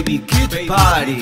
Baby Kid Party.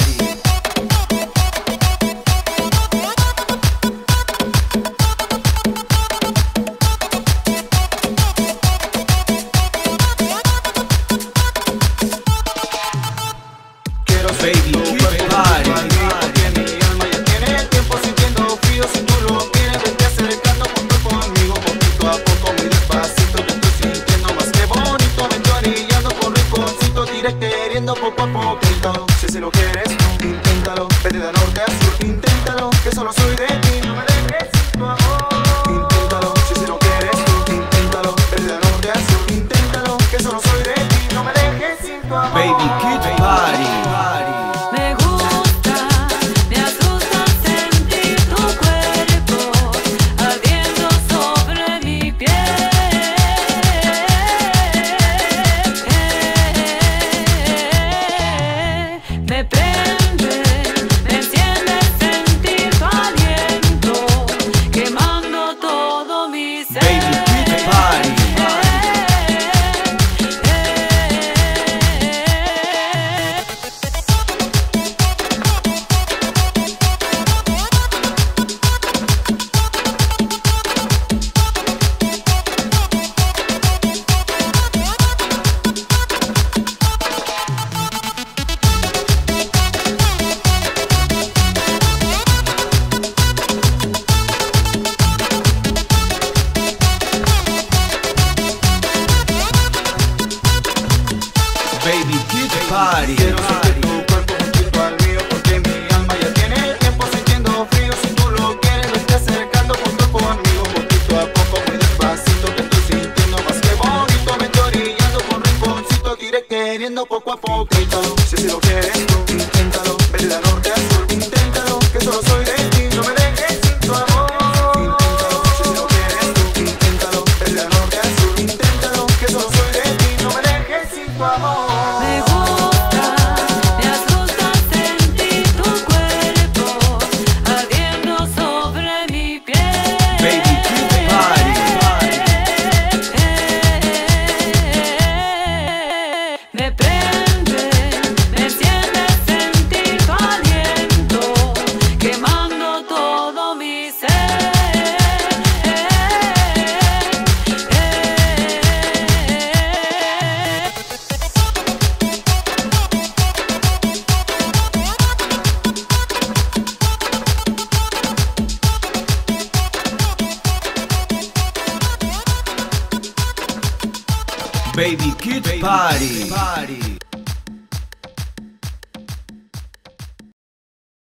Baby Kid Party. Porque mi alma ya tiene tiempo sintiendo frío. Si tú lo quieres, vete acercando poco conmigo, poquito a poco, muy despacito. Que estoy sintiendo más que bonito. Vente orillando por rinconcito, diré queriendo poco a poquito. Si lo quieres, inténtalo. Vete de norte a sur, inténtalo. Que solo soy de ti, no me dejes sin tu amor. Inténtalo, si lo quieres, inténtalo. Vete de norte a sur, inténtalo. Que solo soy de ti, no me dejes sin tu amor. Baby Kid Party. Me gusta, me asusta sentir tu cuerpo ardiendo sobre mi piel. Me prende, me enciende sentir tu aliento, quemando todo mi ser. Baby Kid Party. Baby Kid Party. Quiero sentir tu cuerpo junto al mío, porque mi alma ya tiene tiempo sintiendo frío. Si tú lo quieres, vete acercando poco conmigo, poquito a poco, muy despacito. Que estoy sintiendo más que bonito. Vente orillando por rinconcito, diré queriendo poco a poquito. Si lo quieres, tú inténtalo. Vete de norte a sur, inténtalo. Que solo soy de ti, no me dejes sin tu amor. Inténtalo, si lo quieres, tú inténtalo. Vete de norte a sur, inténtalo. Que solo soy de ti, no me dejes sin tu amor. Me gusta, me asusta sentir tu cuerpo ardiendo sobre mi piel. Baby Kid Party. Me prende, me enciende sentir tu aliento, quemando todo mi ser. Baby Kid Party.